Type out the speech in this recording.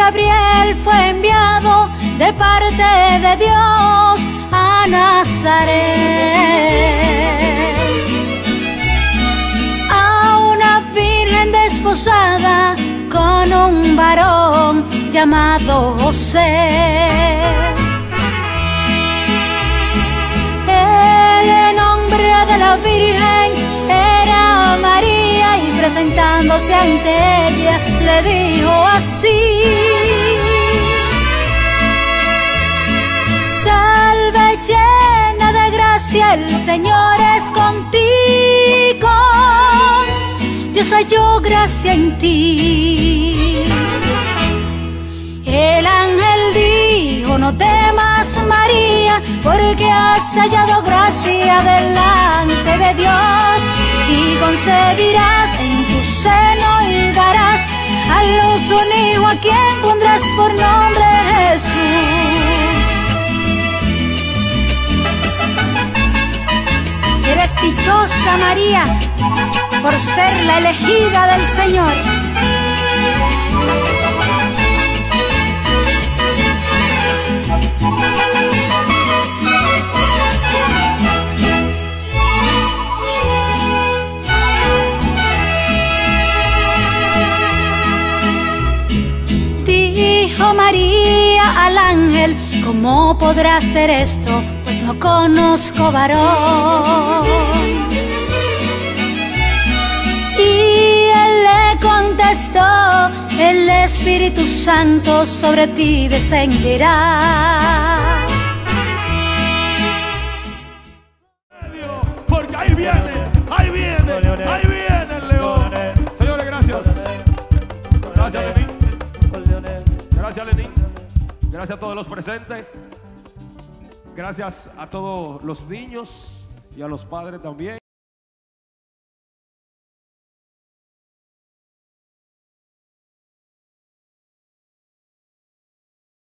Gabriel fue enviado de parte de Dios a Nazaret, a una virgen desposada con un varón llamado José. El nombre de la virgen era María, y presentándose ante ella le dijo así: salve llena de gracia, el Señor es contigo, Dios halló gracia en ti. El ángel dijo: no temas, María, porque has hallado gracia delante de Dios, y concebirás en tu seno y darás a luz un hijo, a quien pondrás por nombre Jesús. Eres dichosa, María, por ser la elegida del Señor. Dijo María al ángel: ¿cómo podrá ser esto? Pues no conozco varón. Y él le contestó: el Espíritu Santo sobre ti descenderá. Porque ahí viene el león. Señores, gracias. Gracias, Lenín. Gracias, Lenín. Gracias a todos los presentes. Gracias a todos los niños y a los padres también.